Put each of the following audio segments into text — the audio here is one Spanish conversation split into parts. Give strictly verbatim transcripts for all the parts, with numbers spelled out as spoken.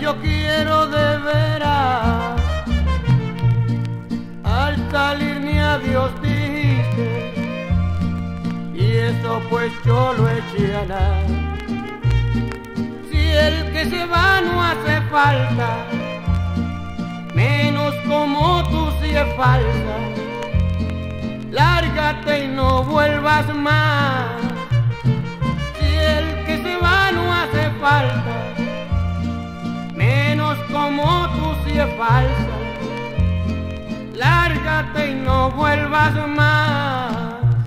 yo quiero de veras. Al salir ni adiós dijiste, y eso pues yo lo eché a andar. Si el que se va no hace falta, menos como tú si es falsa. Lárgate y no vuelvas más. Si el que se va no hace falta, menos como tú si es falsa. Lárgate y no vuelvas más.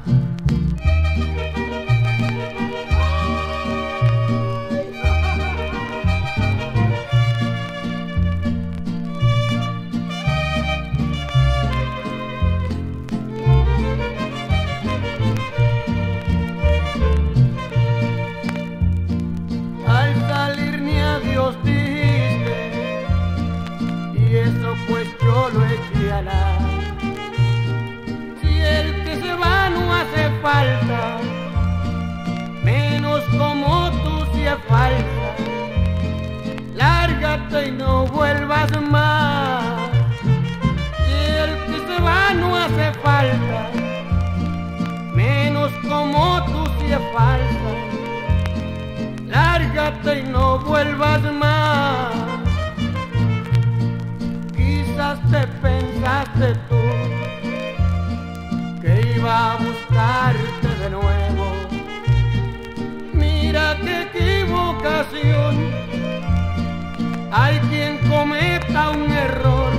Al salir ni adiós dijiste, y eso pues yo lo eché a andar. Si el que se va no hace falta, menos como tú si es falsa. Lárgate y no vuelvas más. Si el que se va no hace falta, menos como tú si es falsa. Lárgate y no vuelvas más. Quizás te pensaste tú que iba a buscarte de nuevo. Mira qué equivocación. Hay quien cometa un error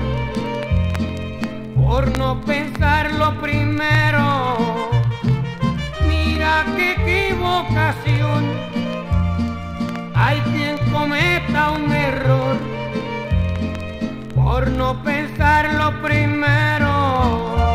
por no pensarlo primero. Mira qué equivocación. Hay quien cometa un error por no pensarlo primero.